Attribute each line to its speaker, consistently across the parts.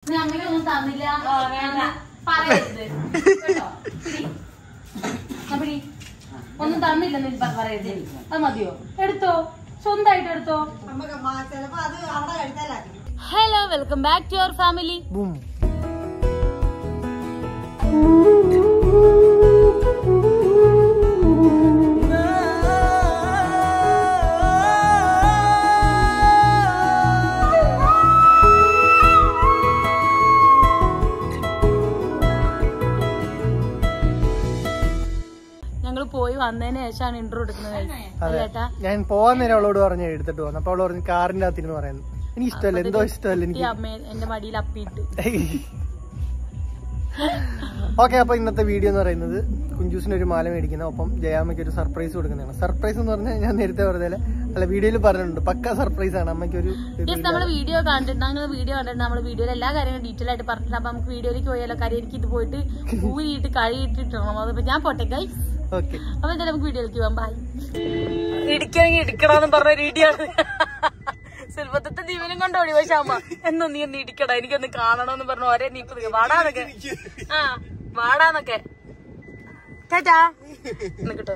Speaker 1: അമ്മയ്ക്കൊന്നും തന്നില്ല പറയരുത് കേട്ടോ. ഒന്നും തന്നില്ലെന്ന് പറയരുത്. അത് മതിയോ? എടുത്തോ, സ്വന്തമായിട്ട് എടുത്തോ. Hello, welcome back to our family. പോയി വന്നതിന് ശേഷമാണ് ഇന്റർവ്യൂ എടുക്കുന്നത്.
Speaker 2: ഞാൻ പോവാൻ നേരം അവളോട് പറഞ്ഞു എടുത്തിട്ട് പോകുന്നു. അപ്പൊ അവള് പറഞ്ഞു കാറിന്റെ അകത്തിന്ന് പറയുന്നു. എനിക്ക് ഇഷ്ടമല്ല, എന്തോ ഇഷ്ടമല്ല എനിക്ക്.
Speaker 1: അമ്മ എന്റെ മടിയിൽ അപ്പിയിട്ട്.
Speaker 2: ഓക്കെ, അപ്പൊ ഇന്നത്തെ വീഡിയോ എന്ന് പറയുന്നത് കുഞ്ചൂസിന് ഒരു മാല മേടിക്കുന്ന, ഒപ്പം ജയാമ്മയ്ക്ക് ഒരു സർപ്രൈസ് കൊടുക്കുന്നതാണ്. സർപ്രൈസ് എന്ന് പറഞ്ഞാൽ ഞാൻ നേരത്തെ പറഞ്ഞാൽ അല്ല, വീഡിയോയിൽ പറഞ്ഞിട്ടുണ്ട്, പക്ക സർപ്രൈസ് ആണ്. അമ്മയ്ക്ക് ഒരു
Speaker 1: നമ്മള് വീഡിയോ കണ്ടിട്ടുണ്ട്, നമ്മള് വീഡിയോയിൽ എല്ലാ കാര്യങ്ങളും ഡീറ്റെയിൽ ആയിട്ട് പറഞ്ഞിട്ടുണ്ട്. അപ്പൊ നമുക്ക് വീഡിയോയിലേക്ക് പോയാലോ? കാര്യം എനിക്ക് ഇത് പോയിട്ട് ഊരിയിട്ട് കഴിയിട്ടിട്ടണം. അതിപ്പോ ഞാൻ പോട്ടെ ഗൈസ്.
Speaker 2: ഓക്കെ,
Speaker 1: അപ്പൊ എന്തായാലും നമുക്ക് വീഡിയോയിലേക്ക് പോകാം. ബൈ. ഇടിക്കണമെങ്കിൽ ഇടിക്കണമെന്ന് പറഞ്ഞ രീതിയാണ്. സിൽവത്തെ ജീവനും കൊണ്ടോടി. പക്ഷെ അമ്മ എന്നോ നീ ഒന്ന് ഇടിക്കടാ, എനിക്കൊന്ന് കാണണമെന്ന് പറഞ്ഞു ഒരേ നീപ്പ് വാടാന്നൊക്കെ. ആ വാടാന്നൊക്കെ. ചേട്ടാ കിട്ടോ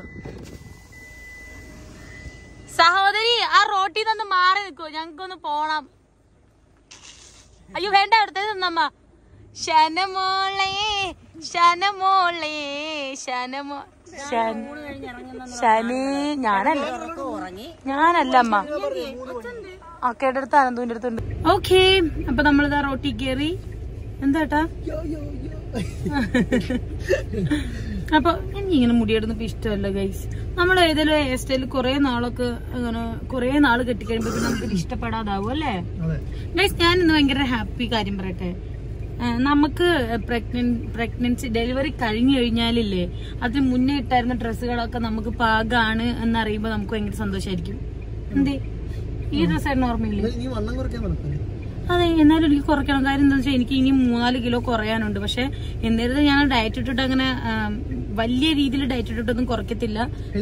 Speaker 1: സഹോദരി, ആ റോട്ടിൽ നിന്ന് മാറി നിൽക്കോ, ഞങ്ങൾക്കൊന്ന് പോണം. അയ്യോ വേണ്ട, അടുത്തത് നിന്നമ്മ. ശനമോളേ ശനമോളേ ശനമോ ശനി. ഞാനല്ല അമ്മ. അക്കയുടെ അടുത്ത് അനന്തുവിന്റെ അടുത്തുണ്ട്. ഓക്കെ, അപ്പൊ നമ്മളിതാ റോട്ടി കേറി. എന്താട്ടാ? അപ്പൊ എനിക്ക് ഇങ്ങനെ മുടിയെടുന്നപ്പോ ഇഷ്ടമല്ല ഗൈസ്. നമ്മൾ ഏതെങ്കിലും ഹെയർ സ്റ്റൈൽ കുറെ നാളൊക്കെ അങ്ങനെ കുറെ നാള് കെട്ടിക്കഴിയുമ്പോ നമുക്ക് ഇഷ്ടപ്പെടാതാവും അല്ലേ ഗൈസ്. ഞാൻ ഇന്ന് ഭയങ്കര ഹാപ്പി കാര്യം പറയട്ടെ. നമുക്ക് പ്രഗ്നൻസി ഡെലിവറി കഴിഞ്ഞു കഴിഞ്ഞാലില്ലേ, അതിന് മുന്നേ ഇട്ടായിരുന്ന ഡ്രസ്സുകളൊക്കെ നമുക്ക് പാകാണ് എന്നറിയുമ്പോ നമുക്ക് ഭയങ്കര സന്തോഷമായിരിക്കും. എന്തേ ഈ ഡ്രസ്സായിരുന്നു ഓർമ്മയില്ലേ? അതെ, എന്നാലും എനിക്ക് കുറയ്ക്കണം. കാര്യം എന്താണെന്ന് വെച്ചാൽ എനിക്ക് ഇനി 3-4 കിലോ കുറയാനുണ്ട്. പക്ഷെ എന്നിരുന്ന് ഞാൻ ഡയറ്റ് ഇട്ടിട്ട് അങ്ങനെ വലിയ രീതിയിൽ ഡയറ്റ് ഇട്ടിട്ടൊന്നും കുറയ്ക്കത്തില്ല.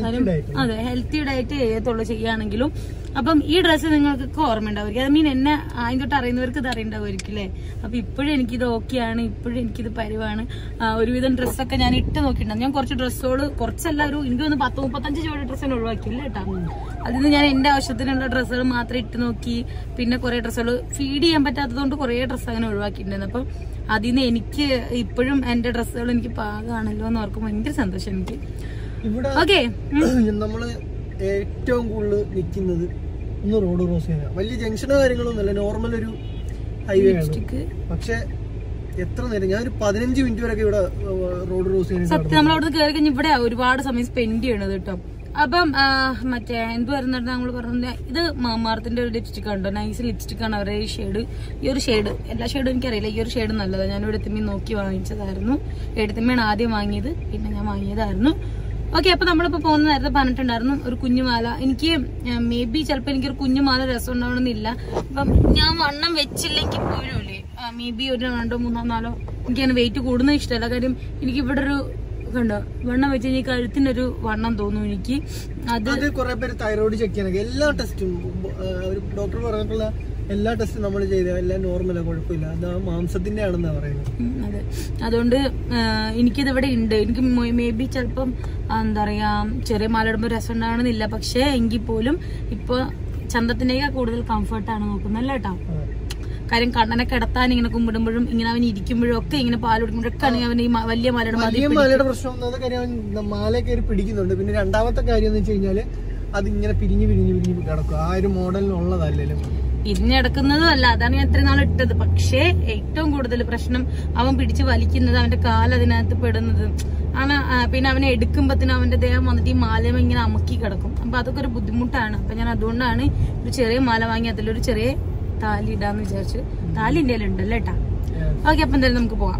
Speaker 1: അതെ, ഹെൽത്തി ഡയറ്റ് ചെയ്യത്തുള്ളൂ ചെയ്യുകയാണെങ്കിലും. അപ്പം ഈ ഡ്രസ്സ് നിങ്ങൾക്കൊക്കെ ഓർമ്മ ഉണ്ടാവുമായിരിക്കും. ഐ മീൻ എന്നെ ആദ്യം തൊട്ട് അറിയുന്നവർക്ക് ഇത് അറിയുണ്ടാവുമായിരിക്കും അല്ലേ. അപ്പൊ ഇപ്പോഴും എനിക്കിത് ഓക്കെയാണ്, ഇപ്പോഴും എനിക്കിത് പരിവാണ്. ഒരുവിധം ഡ്രസ്സൊക്കെ ഞാൻ ഇട്ട് നോക്കിയിട്ടുണ്ടാവും. ഞാൻ കുറച്ച് ഡ്രസ്സുകൾ കുറച്ചല്ല, എനിക്ക് ഒന്ന് 10-35 ജോഡി ഡ്രസ്സിന് ഒഴിവാക്കിയില്ല കേട്ടോ. അതിന് ഞാൻ എന്റെ ആവശ്യത്തിനുള്ള ഡ്രസ്സുകൾ മാത്രം ഇട്ട് നോക്കി. പിന്നെ കുറെ ഡ്രസ്സുകൾ ഫീഡ് ചെയ്യാൻ പറ്റാത്തതുകൊണ്ട് കുറെ ഡ്രസ്സ് അങ്ങനെ ഒഴിവാക്കിയിട്ടുണ്ടായിരുന്നു. അപ്പം അതിൽ നിന്ന് എനിക്ക് ഇപ്പോഴും എന്റെ ഡ്രസ്സുകൾ എനിക്ക് പാകാണല്ലോ എന്ന് ഓർക്കുമ്പോൾ ഭയങ്കര സന്തോഷം എനിക്ക്. ഓക്കെ,
Speaker 2: നമ്മള് ഏറ്റവും കൂടുതൽ നിൽക്കുന്നത് ഒന്ന് റോഡ് ക്രോസ് ചെയ്യാൻ. വലിയ ജംഗ്ഷനോ കാര്യങ്ങളൊന്നുമല്ല, നോർമൽ ഒരു ഹൈവേ ആണ്. പക്ഷെ എത്ര നേരം, ഞാൻ ഒരു 15 മിനിറ്റ് വരെയൊക്കെ ഇവിടെ റോഡ് ക്രോസ് ചെയ്യാൻ.
Speaker 1: സത്യം, നമ്മളവിടുന്ന് കയറി കഴിഞ്ഞാൽ ഇവിടെ ഒരുപാട് സമയം സ്പെൻഡ് ചെയ്യണത് കേട്ടോ. അപ്പം മറ്റേ എന്ത് വരുന്നുണ്ട് നമ്മൾ പറഞ്ഞത്, ഇത് മാമാർത്തിന്റെ ഒരു ലിപ്സ്റ്റിക് ഉണ്ടോ, നൈസ് ലിപ്സ്റ്റിക് ആണ് അവരുടെ ഈ ഷെയ്ഡ്. ഈ ഒരു ഷെയ്ഡ്, എല്ലാ ഷെയ്ഡും എനിക്കറിയില്ല, ഈ ഒരു ഷെയ്ഡ് നല്ലതാണ്. ഞാൻ എടുത്തുമ്മ നോക്കി വാങ്ങിച്ചതായിരുന്നു. എടുത്തുമ്മയാണ് ആദ്യം വാങ്ങിയത്, പിന്നെ ഞാൻ വാങ്ങിയതായിരുന്നു. ഓക്കെ, അപ്പൊ നമ്മളിപ്പോ പോകുന്ന നേരത്തെ പറഞ്ഞിട്ടുണ്ടായിരുന്നു ഒരു കുഞ്ഞുമാല. എനിക്ക് മേ ബി ചിലപ്പോ എനിക്കൊരു കുഞ്ഞുമാല രസം ഉണ്ടാവണമെന്നില്ല. അപ്പം ഞാൻ വണ്ണം വെച്ചില്ലെങ്കിൽ പോരുമല്ലേ, മേ ബി ഒരു 2-3-4 എനിക്കങ്ങനെ വെയിറ്റ് കൂടുന്നത് ഇഷ്ടമല്ല. കാര്യം എനിക്ക് ഇവിടെ ഒരു കണ്ടോ വണ്ണം വെച്ച് കഴിഞ്ഞാൽ കഴുത്തിനൊരു വണ്ണം തോന്നും എനിക്ക്. അത്
Speaker 2: കുറെ പേര് തൈറോയിഡ് ചെക്ക് ചെയ്യാനൊക്കെ എല്ലാ ടെസ്റ്റും ഡോക്ടർ പറഞ്ഞിട്ടുള്ള എല്ലാ ടെസ്റ്റും നമ്മൾ ചെയ്ത എല്ലാം നോർമലാണ്, കുഴപ്പമില്ല. അത് ആ മാംസത്തിന്റെ ആണെന്നാ പറയുന്നത്.
Speaker 1: അതെ, അതുകൊണ്ട് എനിക്കിത് ഇവിടെ ഉണ്ട്. എനിക്ക് മേ ബി ചിലപ്പം എന്താ പറയാ ചെറിയ മാലയിടുമ്പോ രസം ഉണ്ടാവണമെന്നില്ല. പക്ഷെ എങ്കിൽ പോലും ഇപ്പൊ ചന്തത്തിന്റെയൊക്കെ കൂടുതൽ കംഫർട്ടാണ് നോക്കുന്നല്ലേ കേട്ടോ. കാര്യം കണ്ണനെ കിടത്താൻ ഇങ്ങനെ കുമ്പിടുമ്പോഴും ഇങ്ങനെ അവൻ ഇരിക്കുമ്പോഴും ഒക്കെ ഇങ്ങനെ പാൽ കുടിക്കുമ്പോഴൊക്കെ ആണെങ്കിൽ അവൻ ഈ വലിയ
Speaker 2: മാലയുടെ പ്രശ്നം ഒന്നാമത്തെ കാര്യം, മാല കയറി പിടിക്കുന്നുണ്ട്. പിന്നെ രണ്ടാമത്തെ കാര്യം എന്ന് വെച്ച് കഴിഞ്ഞാല് അതിങ്ങനെ പിരിഞ്ഞു കിടക്കും. ആ ഒരു മോഡലിനുള്ളതല്ലല്ലോ,
Speaker 1: പിരിഞ്ഞെടുക്കുന്നതും അല്ല. അതാണ് ഞാൻ ഇത്രയും നാൾ ഇട്ടത്. പക്ഷേ ഏറ്റവും കൂടുതൽ പ്രശ്നം അവൻ പിടിച്ച് വലിക്കുന്നത്, അവന്റെ കാല് അതിനകത്ത് പെടുന്നത് ആണ്. പിന്നെ അവനെ എടുക്കുമ്പോഴത്തേനും അവന്റെ ദേഹം വന്നിട്ട് ഈ മാല ഇങ്ങനെ അമുക്കി കിടക്കും. അപ്പൊ അതൊക്കെ ഒരു ബുദ്ധിമുട്ടാണ്. അപ്പൊ ഞാൻ അതുകൊണ്ടാണ് ഒരു ചെറിയ മാല വാങ്ങി അതിലൊരു ചെറിയ താലി ഇടാന്ന് വിചാരിച്ചു. താലി ഇന്ത്യയിൽ ഉണ്ടല്ലോ കേട്ടാ. ഓക്കെ, അപ്പൊ എന്തായാലും നമുക്ക് പോവാം.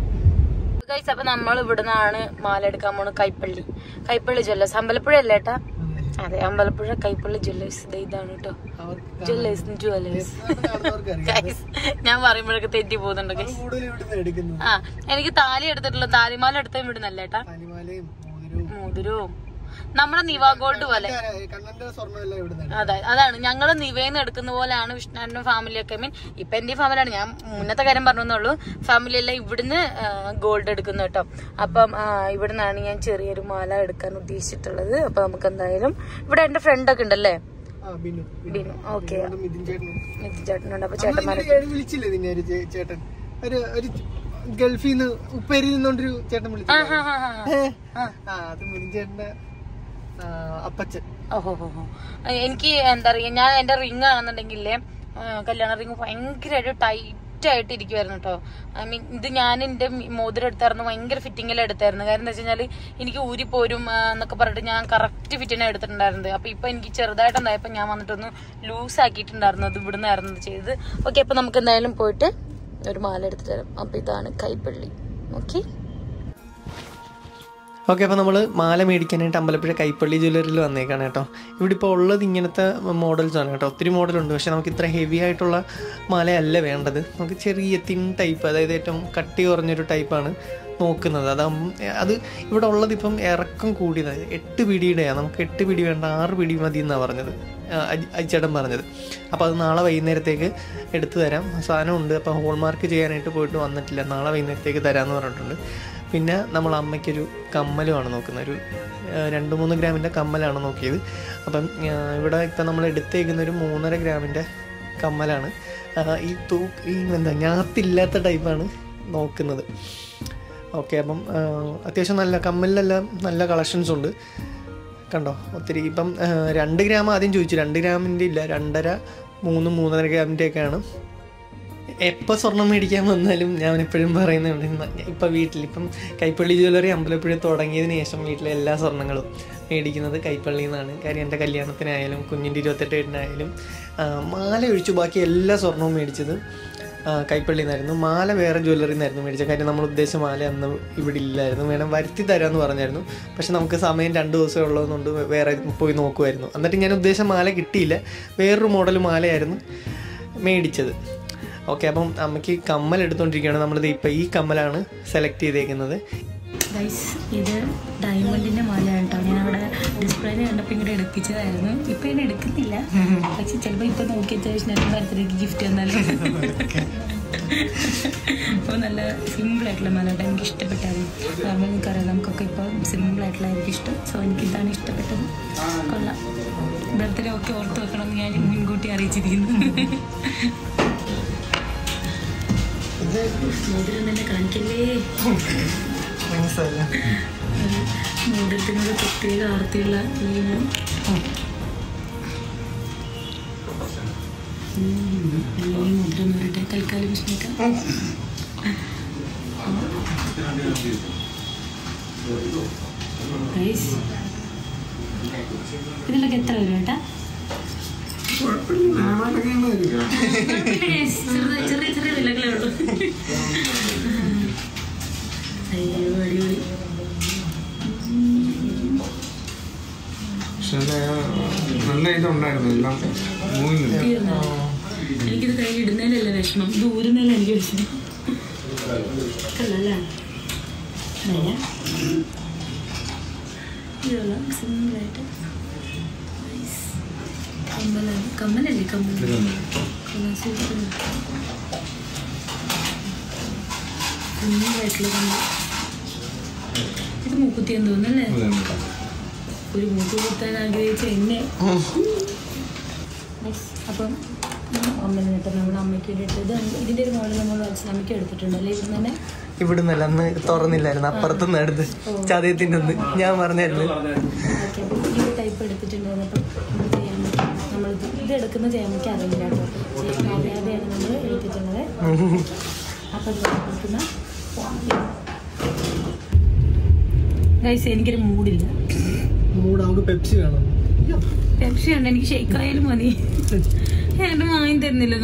Speaker 1: അപ്പൊ നമ്മൾ ഇവിടുന്നാണ് മാല എടുക്കാൻ പോണത്. കൈപ്പള്ളി ജ്വല്ലേഴ്സ്, അമ്പലപ്പുഴ അല്ലേ ഏട്ടാ? അതെ, അമ്പലപ്പുഴ കൈപ്പള്ളി ജ്വല്ലേഴ്സ്. ഇതാണ് കേട്ടോ ജ്വല്ലേഴ്സ്. ഞാൻ പറയുമ്പോഴൊക്കെ തെറ്റി പോകുന്നുണ്ട്. എനിക്ക് താലി എടുത്തിട്ടുള്ള താലിമാല എടുത്ത ഇവിടുന്നല്ലേ ഏട്ടാ? മോതിരവും നമ്മളെ നിവ ഗോൾഡ് പോലെ. അതെ, അതാണ് ഞങ്ങള് നിവേന്ന് എടുക്കുന്ന പോലെയാണ് വിഷ്ണുവിന്റെ ഫാമിലിയൊക്കെ. മീൻ ഇപ്പൊ എന്റെ ഫാമിലിയാണ്, ഞാൻ മുന്നത്തെ കാര്യം പറഞ്ഞുള്ളൂ. ഫാമിലി എല്ലാം ഇവിടുന്ന് ഗോൾഡ് എടുക്കുന്നു കേട്ടോ. അപ്പം ഇവിടുന്നാണ് ഞാൻ ചെറിയൊരു മാല എടുക്കാൻ ഉദ്ദേശിച്ചിട്ടുള്ളത്. അപ്പൊ നമുക്ക് എന്തായാലും ഇവിടെ എന്റെ ഫ്രണ്ടൊക്കെ ഉണ്ടല്ലേ, ബിനു. ഓക്കെ, മിഥുൻ ചേട്ടനുണ്ട്. അപ്പൊ ചേട്ടന്മാരെ
Speaker 2: വിളിച്ചില്ലേ ചേട്ടൻ, ഗൾഫിൽ നിന്ന് ഉപ്പേരി നിന്നോണ്ടൊരു ചേട്ടൻ വിളിച്ചു. അത് മിഥുൻ ചേട്ടന്റെ അപ്പച്ചൻ.
Speaker 1: ഓഹോ, എനിക്ക് എന്താ പറയാ, ഞാൻ എന്റെ റിങ് ആണെന്നുണ്ടെങ്കിലേ കല്യാണ റിങ് ഭയങ്കരമായിട്ട് ടൈറ്റ് ആയിട്ട് ഇരിക്കുവായിരുന്നു കേട്ടോ. ഐ മീൻ ഇത് ഞാൻ എന്റെ മോതിരം എടുത്തായിരുന്നു, ഭയങ്കര ഫിറ്റിങ്ങിലും എടുത്തായിരുന്നു. കാരണം എന്താ വെച്ച് കഴിഞ്ഞാല് എനിക്ക് ഊരിപ്പോരും എന്നൊക്കെ പറഞ്ഞിട്ട് ഞാൻ കറക്റ്റ് ഫിറ്റിനെ എടുത്തിട്ടുണ്ടായിരുന്നത്. അപ്പൊ ഇപ്പൊ എനിക്ക് ചെറുതായിട്ടുണ്ടായപ്പോ ഞാൻ വന്നിട്ടൊന്ന് ലൂസ് ആക്കിയിട്ടുണ്ടായിരുന്നു. അത് ഇവിടുന്ന് ആയിരുന്നു ചെയ്ത്. ഓക്കെ, അപ്പൊ നമുക്ക് എന്തായാലും പോയിട്ട് ഒരു മാല എടുത്തിട്ട് തരാം. അപ്പൊ ഇതാണ് കൈപ്പള്ളി. ഓക്കെ,
Speaker 3: അപ്പോൾ നമ്മൾ മാല മേടിക്കാനായിട്ട് അമ്പലപ്പുഴ കൈപ്പള്ളി ജ്വല്ലറിയിൽ വന്നേക്കാണ് കേട്ടോ. ഇവിടെ ഇപ്പോൾ ഉള്ളത് ഇങ്ങനത്തെ മോഡൽസാണ് കേട്ടോ. ഒത്തിരി മോഡലുണ്ട്, പക്ഷേ നമുക്ക് ഇത്ര ഹെവി ആയിട്ടുള്ള മാലയല്ല വേണ്ടത്. നമുക്ക് ചെറിയ തിൻ ടൈപ്പ്, അതായത് ഏറ്റവും കട്ടി കുറഞ്ഞൊരു ടൈപ്പാണ് നോക്കുന്നത്. അത് ഇവിടെ ഉള്ളതിപ്പം ഇറക്കം കൂടിയതാണ്. 8 പിടിയുടെയാണ്. നമുക്ക് 8 പിടി വേണ്ട, 6 പിടി മതി എന്നാണ് പറഞ്ഞത്, അയച്ചേട്ടൻ പറഞ്ഞത്. അപ്പോൾ അത് നാളെ വൈകുന്നേരത്തേക്ക് എടുത്തു തരാം. സാധനമുണ്ട്. അപ്പോൾ ഹോൾമാർക്ക് ചെയ്യാനായിട്ട് പോയിട്ട് വന്നിട്ടില്ല, നാളെ വൈകുന്നേരത്തേക്ക് തരാമെന്ന് പറഞ്ഞിട്ടുണ്ട്. പിന്നെ നമ്മൾ അമ്മയ്ക്കൊരു കമ്മലുമാണ് നോക്കുന്നത്, ഒരു 2-3 ഗ്രാമിൻ്റെ കമ്മലാണ് നോക്കിയത്. അപ്പം ഇവിടെ ഇപ്പം നമ്മൾ എടുത്തേക്കുന്നൊരു 3.5 ഗ്രാമിൻ്റെ കമ്മലാണ്. ഈ എന്താ ഞാത്തില്ലാത്ത ടൈപ്പാണ് നോക്കുന്നത്. ഓക്കെ, അപ്പം അത്യാവശ്യം നല്ല കമ്മലിലെല്ലാം നല്ല കളക്ഷൻസ് ഉണ്ട് കണ്ടോ, ഒത്തിരി. ഇപ്പം 2 ഗ്രാം ആദ്യം ചോദിച്ചു, 2 ഗ്രാമിൻ്റെ ഇല്ല, 2.5, 3.5 ഗ്രാമിൻ്റെയൊക്കെയാണ്. എപ്പോൾ സ്വർണം മേടിക്കാൻ വന്നാലും ഞാൻ എപ്പോഴും പറയുന്നുണ്ട്, ഇപ്പം വീട്ടിലിപ്പം കൈപ്പള്ളി ജ്വല്ലറി അമ്പലപ്പുഴ തുടങ്ങിയതിന് ശേഷം വീട്ടിലെ എല്ലാ സ്വർണ്ണങ്ങളും മേടിക്കുന്നത് കൈപ്പള്ളിയിൽ നിന്നാണ്. കാര്യം എൻ്റെ കല്യാണത്തിനായാലും കുഞ്ഞിൻ്റെ 28-നായാലും മാല ഒഴിച്ചു ബാക്കി എല്ലാ സ്വർണവും മേടിച്ചത് കൈപ്പള്ളിയിൽ നിന്നായിരുന്നു. മാല വേറെ ജ്വല്ലറിയിൽ നിന്നായിരുന്നു മേടിച്ചത്. കാര്യം നമ്മൾ ഉദ്ദേശിച്ച മാല അന്ന് ഇവിടെ ഇല്ലായിരുന്നു, വേണം വരുത്തി തരാമെന്ന് പറഞ്ഞായിരുന്നു. പക്ഷെ നമുക്ക് സമയം 2 ദിവസമേ ഉള്ളതുകൊണ്ട് വേറെ പോയി നോക്കുമായിരുന്നു. എന്നിട്ട് ഞാൻ ഉദ്ദേശിച്ച മാല കിട്ടിയില്ല, വേറൊരു മോഡൽ മാലയായിരുന്നു മേടിച്ചത്. ഓക്കെ, അപ്പം അമ്മയ്ക്ക് കമ്മൽ എടുത്തുകൊണ്ടിരിക്കുകയാണ്. നമ്മളിത് ഇപ്പം ഈ കമ്മലാണ് സെലക്ട് ചെയ്തേക്കുന്നത്.
Speaker 1: ഇത് ഡയമണ്ടിന്റെ മാലയാണ് കേട്ടോ. ഞാൻ അവിടെ ഡിസ്പ്ലേയിൽ കണ്ടപ്പോൾ ഇങ്ങോട്ട് എടുപ്പിച്ചതായിരുന്നു. ഇപ്പം ഞാൻ എടുക്കുന്നില്ല, പക്ഷെ ചിലപ്പോൾ ഇപ്പം നോക്കിയ ശേഷം ബർത്ത്ഡേക്ക് ഗിഫ്റ്റ് തന്നാലും. അപ്പോൾ നല്ല സിമ്പിളായിട്ടുള്ള മാല കേട്ടോ, എനിക്ക് ഇഷ്ടപ്പെട്ടായിരുന്നു. നോർമൽ എനിക്കറിയാം, നമുക്കൊക്കെ ഇപ്പോൾ സിമ്പിളായിട്ടുള്ളതായിരിക്കും ഇഷ്ടം. സോ എനിക്കിതാണ് ഇഷ്ടപ്പെട്ടത്. കൊള്ളാം. ബർത്ത്ഡേ ഒക്കെ ഓർത്ത് വെക്കണമെന്ന് ഞാൻ മുൻകൂട്ടി അറിയിച്ചിരിക്കുന്നു. മോതിരം തന്നെ കാണിക്കല്ലേ, മോതിരത്തിനോട് പ്രത്യേക ആർത്തിയുള്ള മോതിരം വരട്ടെ തൽക്കാലം വിഷ്ണിക്കാം. ഇതിലൊക്കെ എത്ര വരും കേട്ടാ? ചെറിയ ചെറിയ വിലകളേ ഉള്ളൂ. അയ്യോ, അടിപൊളി.
Speaker 4: നല്ല ഇതുണ്ടായിരുന്നു, എല്ലാം
Speaker 1: എനിക്കിത് കയ്യിൽ ഇടുന്നതിലല്ല വിഷമം, ഇത് ഊരുന്നതിലും എനിക്ക് വിഷമം. അല്ലേ ഇതുള്ള സിമ്പിളായിട്ട് കമ്മലല്ലേ, കമ്മൽ കുഞ്ഞായിട്ടുള്ള കമ്മൽ. ഇത് മൂക്കുത്തിയെന്ന് തോന്നുന്നല്ലേ? ഒരു മൂക്ക് കുത്താൻ ആഗ്രഹിച്ച എന്നെ. അപ്പം അമ്മ കേട്ടോ, നമ്മുടെ അമ്മയ്ക്ക് വേണ്ടിയിട്ട് ഇതിൻ്റെ ഒരു മോഡൽ നമ്മൾ അമ്മയ്ക്ക് എടുത്തിട്ടുണ്ടല്ലേ? ഇത് തന്നെ
Speaker 3: ഇവിടുന്നല്ല, അന്ന് തുറന്നില്ലായിരുന്നു, അപ്പുറത്തുനിന്ന് എടുത്ത് ചതയത്തിൻ്റെ ഒന്ന് ഞാൻ പറഞ്ഞായിരുന്നു.
Speaker 1: ഓക്കെ, അപ്പം ഈ ടൈപ്പ് എടുത്തിട്ടുണ്ടായിരുന്നു. അപ്പം ചെയ്യാൻ നമ്മൾ ഇത് എടുക്കുന്ന ചെയ്യാൻ അറിയില്ല കേട്ടോ, അറിയാതെയാണ് നമ്മൾ എടുത്തിട്ടുള്ളത്. അപ്പം അത് എടുക്കുന്ന ഗൈസ്, എനിക്കൊരു മൂഡില്ല.
Speaker 2: പെപ്സി വേണം.
Speaker 1: പെപ്സി ഉണ്ട്, എനിക്ക് ഷെയ്ക്കായാലും മതി. ഏട്ടൻ വാങ്ങി തരുന്നില്ല.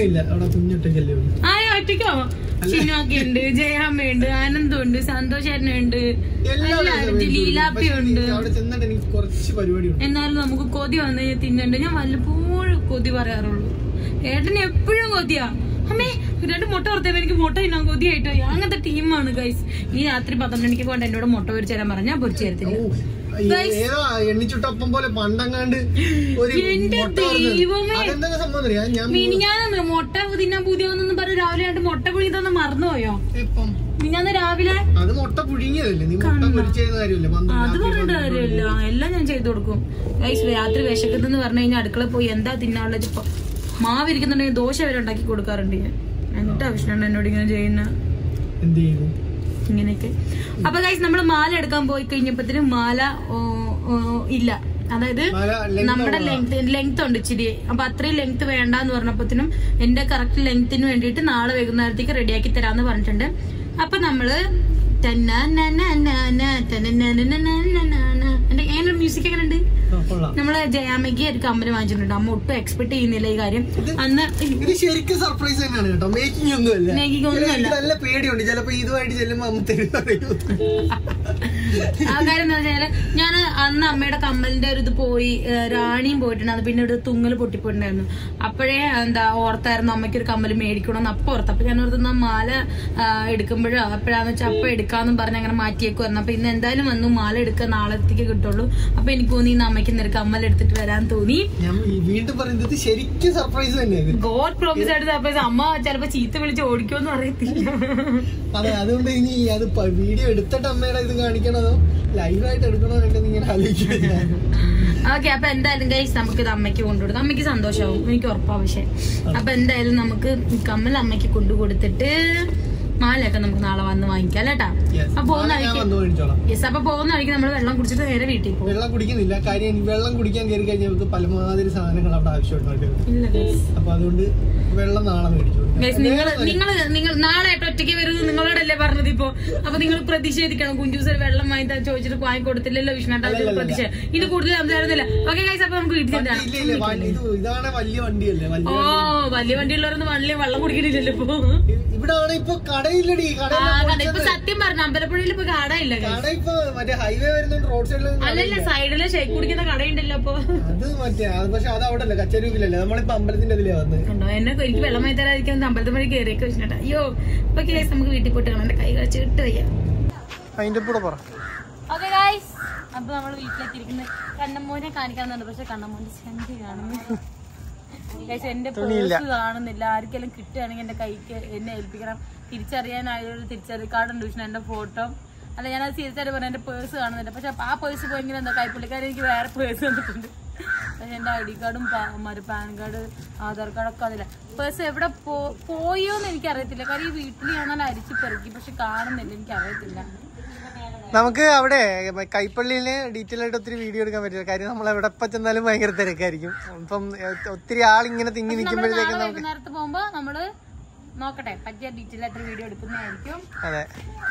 Speaker 1: ആ ഒറ്റയ്ക്കോ? ചിന്നൊക്കെ ഉണ്ട്, ജയാമ്മയുണ്ട്, ആനന്ദുണ്ട്, സന്തോഷേട്ടനുണ്ട്, ലീലാപ്പിയുണ്ട്. എന്നാലും നമുക്ക് കൊതി വന്നു കഴിഞ്ഞാൽ തിന്നണ്ട്. ഞാൻ വല്ലപ്പോഴും കൊതി പറയാറുള്ളൂ. ഏട്ടന് എപ്പോഴും കൊതിയാ. അമ്മേ 2 മുട്ട വറുത്തപ്പോ എനിക്ക് മുട്ട തിന്നാൻ കൊതിയായിട്ടോ. അങ്ങനത്തെ ടീമാണ് ഗൈസ്. ഈ രാത്രി 12 മണിക്ക് കൊണ്ട് എന്നോട് മുട്ട പൊരിച്ചു തരാൻ പറഞ്ഞാൽ പൊരിച്ചു തരത്തില്ല.
Speaker 2: ഏതോ എണ്ണിച്ചുട്ടപ്പം പോലെ പണ്ടങ്ങാണ്ട് ഒരു അതെന്താ സംഭവം അറിയാം.
Speaker 1: ഞാൻ മുട്ട തിന്നാൻ പുതിയൊന്നും പറഞ്ഞു രാവിലെ ആയിട്ട് മുട്ട പുഴുങ്ങിയതൊന്ന് മറന്നുപോയോ?
Speaker 2: ഇപ്പം
Speaker 1: ഞാൻ രാവിലെ
Speaker 2: അത് മുട്ട പുഴുങ്ങിയതല്ലേ, നീ മുട്ട പൊരിച്ചത് കാര്യമല്ലേ?
Speaker 1: അത് പറഞ്ഞിട്ട് കാര്യമില്ല, എല്ലാം ഞാൻ ചെയ്തു കൊടുക്കും. രാത്രി വിശക്കുന്നെന്ന് പറഞ്ഞു കഴിഞ്ഞാൽ അടുക്കള പോയി എന്താ തിന്നാനുള്ളത്. ഇപ്പൊ മാവ് ഇരിക്കുന്നുണ്ടെങ്കിൽ ദോശ വരെ ഉണ്ടാക്കി കൊടുക്കാറുണ്ട് ഞാൻ. എന്നിട്ടാ വിഷ്ണു എന്നോട് ഇങ്ങനെ ചെയ്യുന്ന ഇങ്ങനെയൊക്കെ. അപ്പൊ ഗൈസ് നമ്മള് മാല എടുക്കാൻ പോയി കഴിഞ്ഞപ്പത്തിന് മാല ഇല്ല. അതായത് നമ്മുടെ ലെങ്ത് ഉണ്ട് ഇച്ചിരി. അപ്പൊ അത്രയും ലെങ്ത് വേണ്ടെന്ന് പറഞ്ഞപ്പോത്തിനും എന്റെ കറക്റ്റ് ലെങ്ത്തിന് വേണ്ടിയിട്ട് നാളെ വൈകുന്നേരത്തേക്ക് റെഡിയാക്കി തരാന്ന് പറഞ്ഞിട്ടുണ്ട്. അപ്പൊ നമ്മള് എന്റെ മ്യൂസിക് എങ്ങനെ ഉണ്ട്? നമ്മള് ജയാമയ്ക്ക് ഒരു കമ്മല് വാങ്ങിച്ചിട്ടുണ്ട്. അമ്മ ഒട്ടും എക്സ്പെക്ട് ചെയ്യുന്നില്ല ഈ കാര്യം. അന്ന്
Speaker 2: ശരിക്കും സർപ്രൈസ് തന്നെയാണ് കേട്ടോ, മേക്കിംഗ് ഒന്നുമല്ല. നല്ല പേടിയുണ്ട് ചിലപ്പോ ഇതുമായിട്ട് ചെല്ലുമ്പോ അമ്മ
Speaker 1: ആ കാര്യം എന്താ വെച്ചാല് ഞാൻ അന്ന് അമ്മയുടെ കമ്മലിന്റെ ഒരു ഇത് പോയി, റാണിയും പോയിട്ടുണ്ടായിരുന്നു, പിന്നെ ഒരു തുങ്ങൽ പൊട്ടിപ്പോയിട്ടുണ്ടായിരുന്നു. അപ്പോഴേ എന്താ ഓർത്തായിരുന്നു അമ്മയ്ക്ക് ഒരു കമ്മല് മേടിക്കണമെന്ന് അപ്പൊ ഓർത്ത്. അപ്പൊ ഞാൻ ഓർത്തുന്ന മാല എടുക്കുമ്പോഴോ അപ്പോഴാന്ന് വെച്ചാൽ അപ്പൊ എടുക്കാന്നും പറഞ്ഞ് അങ്ങനെ മാറ്റിയേക്കുമായിരുന്നു. അപ്പൊ ഇന്ന് എന്തായാലും വന്നു മാല എടുക്കാൻ നാളത്തേക്ക് കിട്ടുള്ളൂ. അപ്പൊ എനിക്ക് തോന്നി ഇന്ന് അമ്മയ്ക്ക് ഇന്നൊരു കമ്മൽ എടുത്തിട്ട് വരാൻ തോന്നി.
Speaker 2: വീണ്ടും പറയുന്നത് ശരിക്കും സർപ്രൈസ് തന്നെയാണ്.
Speaker 1: ഗോഡ് പ്രോമിസ് ആയിട്ട് സർപ്രൈസ്. അമ്മ ചിലപ്പോ ചീത്ത വിളിച്ച് ഓടിക്കുമെന്ന് അറിയത്തില്ല.
Speaker 2: അതെ, അതുകൊണ്ട് ഇനി അത് വീഡിയോ എടുത്തിട്ട് അമ്മയുടെ ഇത് കാണിക്കണതോ ലൈവായിട്ട് എടുക്കണോ എന്നൊക്കെ ഇങ്ങനെ ആലോചിക്കുന്നു.
Speaker 1: ഓക്കെ, അപ്പൊ എന്തായാലും ഗൈസ് നമുക്ക് ഇത് അമ്മയ്ക്ക് കൊണ്ടുകൊടുക്കാം. അമ്മയ്ക്ക് സന്തോഷമാവും, എനിക്ക് ഉറപ്പാ. പക്ഷെ അപ്പൊ എന്തായാലും നമുക്ക് കമ്മൽ അമ്മയ്ക്ക് കൊണ്ടുകൊടുത്തിട്ട് മാലയൊക്കെ നമുക്ക് നാളെ വന്ന് വാങ്ങിക്കാം കേട്ടാ. അപ്പൊ പോകുന്ന വഴിക്ക് നമ്മള് വെള്ളം കുടിച്ചിട്ട് നേരെ വീട്ടിൽ പോകും.
Speaker 2: വെള്ളം കുടിക്കുന്നില്ല, കാര്യം വെള്ളം കുടിക്കാൻ കയറി കഴിഞ്ഞാൽ നമുക്ക് പലമാതിരി സാധനങ്ങൾ അവിടെ ആവശ്യമുണ്ട്. അപ്പൊ അതുകൊണ്ട് വെള്ളം നാളെ മേടിച്ചു.
Speaker 1: നിങ്ങൾ നാളെ ഒറ്റയ്ക്ക് വരുന്നത് നിങ്ങളോടല്ലേ പറഞ്ഞത് ഇപ്പൊ. അപ്പൊ നിങ്ങൾ പ്രതിഷേധിക്കണം. കുഞ്ചൂസർ വെള്ളം വാങ്ങി ചോദിച്ചിട്ട് വാങ്ങിക്കൊടുത്തില്ലല്ലോ വിഷ്ണുട്ടാ. പ്രതിഷേധം ഇനി കൂടുതൽ സംസാരത്തില്ല. ഓക്കെ ഗൈസ്, അപ്പൊ നമുക്ക് വീട്ടിൽ എന്താണ്.
Speaker 2: ഇതാണ് വലിയ വണ്ടിയല്ലേ.
Speaker 1: വലിയ വണ്ടിയുള്ളവരൊന്നും വെള്ളം കുടിക്കണില്ലല്ലോ ഇപ്പൊ.
Speaker 2: ഇവിടെ ഇപ്പൊ കടയില്ലടി.
Speaker 1: ഇപ്പൊ സത്യം പറഞ്ഞു അമ്പലപ്പുഴയിൽ ഇപ്പൊ കടയില്ല.
Speaker 2: കട ഇപ്പൊ മറ്റേ ഹൈവേ വരുന്നുണ്ട്, റോഡ് സൈഡിൽ.
Speaker 1: അല്ലല്ല, സൈഡില് ഷേക്ക് കുടിക്കുന്ന കടയുണ്ടല്ലോ അപ്പൊ.
Speaker 2: അത് മറ്റേ പക്ഷെ അത് അവിടെ അല്ല, കച്ചേരിയിലല്ലേ. നമ്മളിപ്പോ അമ്പലത്തിന്റെ അതിലേ വന്നത്.
Speaker 1: കണ്ടോ, എനിക്ക് വെള്ളം വാങ്ങി തരാതിരിക്കാൻ അമ്പലത്തിൽ വഴി കയറിയൊക്കെ വെച്ചിട്ടാ. അയ്യോ, ഇപ്പൊ കേസ് നമുക്ക് വീട്ടിൽ പോയിട്ട് കാണാം. എന്റെ കൈ കഴിച്ച് കിട്ടു വയ്യ. ഓക്കെ ഗൈസ്, അപ്പൊ നമ്മള് വീട്ടിലെത്തിയിരിക്കുന്നത് കണ്ണമ്മോനെ കാണിക്കാന്നുണ്ട്. പക്ഷെ കണ്ണമ്മോന്റെ സെന്റ് കാണുന്നു. എന്റെ പേഴ്സ് കാണുന്നില്ല. ആർക്കെല്ലാം കിട്ടുകയാണെങ്കിൽ എന്റെ കൈക്ക് എന്നെ ഏൽപ്പിക്കണം. തിരിച്ചറിയാനായൊരു തിരിച്ചറിയ കാർഡുണ്ട് വിഷ്ണു, എന്റെ ഫോട്ടോ. അല്ല, ഞാനത് തിരിച്ചറിയ പറഞ്ഞു. എന്റെ പേഴ്സ് കാണുന്നില്ല. പക്ഷെ ആ പേഴ്സ് പോയെങ്കിലും എന്താ കൈപ്പുള്ളിക്കാരൻ എനിക്ക് വേറെ പേഴ്സ് തന്നിട്ടുണ്ട്. പക്ഷെ എന്റെ ID കാർഡും പാൻ കാർഡ് ആധാർ കാർഡൊക്കെ അതില്ല. പേഴ്സ് എവിടെ പോയോന്ന് എനിക്കറിയത്തില്ല. കാര്യം ഈ വീട്ടിൽ ഞാനല്ല അരിച്ചു പെറുക്കി, പക്ഷെ കാണുന്നില്ല, എനിക്കറിയത്തില്ല.
Speaker 3: നമുക്ക് അവിടെ കൈപ്പള്ളിയില് ഡീറ്റെയിൽ ആയിട്ട് ഒത്തിരി വീഡിയോ എടുക്കാൻ പറ്റില്ല. കാര്യം നമ്മൾ എവിടെ ചെന്നാലും ഭയങ്കര തിരക്കായിരിക്കും. അപ്പം ഒത്തിരി ആളിങ്ങനെ തിങ്ങി നിൽക്കുമ്പോഴത്തേക്കും
Speaker 1: നേരത്തെ പോകുമ്പോ നമ്മള് നോക്കട്ടെ, പറ്റിയ ഡീറ്റെയിൽ ആയിട്ട് വീഡിയോ എടുക്കുന്നതായിരിക്കും.
Speaker 3: അതെ,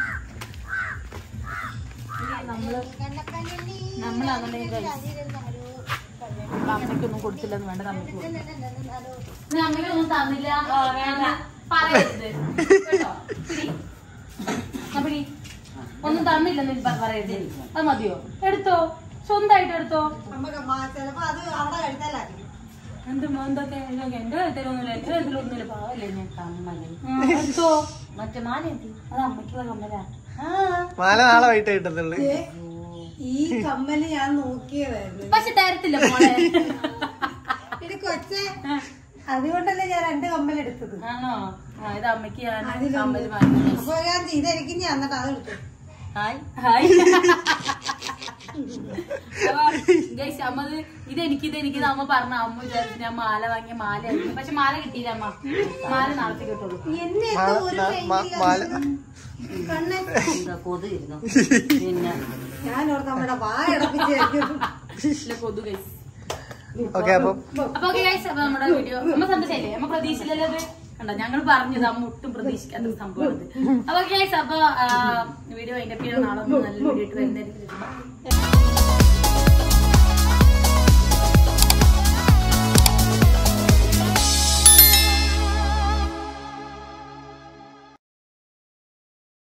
Speaker 1: അമ്മയ്ക്കൊന്നും കൊടുത്തില്ലെന്ന് വേണ്ട. അമ്മയ്ക്കൊന്നും തന്നില്ല പറയരുത് കേട്ടോ. ഒന്നും തന്നില്ലെന്ന് പറയരുത്. അത് മതിയോ? എടുത്തോ, സ്വന്തമായിട്ട് എടുത്തോ. എന്തൊക്കെ എന്റെ കരുത്തരൊന്നുമില്ല, എന്റെ കരുത്തിലൊന്നുമില്ല. പാവല്ലേ ഞാൻ കമ്മല് എടുത്തോ. മറ്റേ മാല എത്തി, അത് അമ്മയ്ക്കുള്ള കമ്മലാ.
Speaker 3: മാല നാളെ വൈകിട്ട് കിട്ടത്തുള്ളൂ.
Speaker 5: ഈ കമ്മല് ഞാൻ നോക്കിയതായിരുന്നു,
Speaker 1: പക്ഷെ തരത്തില്ല മോളെ.
Speaker 5: കൊച്ചെ, അതുകൊണ്ടല്ലേ ഞാൻ 2 കമ്മൽ എടുത്തത്.
Speaker 1: ആണോ? ഇത് അമ്മയ്ക്ക് ഞാൻ കമ്മല് വാങ്ങി.
Speaker 5: അപ്പൊ ഇതെനിക്ക് ഞാൻ എന്നിട്ട് അതെടുത്തു.
Speaker 1: Hi hi. അമ്മത് ഇതെനിക്ക് അമ്മ പറഞ്ഞ. അമ്മ വിചാരിച്ചു ഞാൻ മാല വാങ്ങിയ മാലയായിരുന്നു. പക്ഷെ മാല കിട്ടിയില്ല അമ്മ. മാല നാളത്തെ കിട്ടുള്ളൂ. കൊതുകിരുന്നു. പിന്നെ
Speaker 5: ഞാനോർത്ത് നമ്മുടെ വായടപ്പിച്ചായിരുന്നു
Speaker 1: കൊതു ഗൈസ്.
Speaker 3: അപ്പൊ
Speaker 1: ഗൈസ്, അപ്പൊ നമ്മുടെ വീഡിയോ അമ്മ സന്തോഷല്ലേ? അമ്മ പ്രതീക്ഷിച്ചില്ലല്ലോ അത്. കണ്ടോ, ഞങ്ങൾ പറഞ്ഞത് അമ്മ ഒട്ടും പ്രതീക്ഷിക്കാത്ത സംഭവം. അപ്പൊ ഗൈസ്, അപ്പൊ വീഡിയോ അതിന്റെ പേര് നാളെ നല്ല വീഡിയോ ഇട്ട് വരുന്നതായിരിക്കും.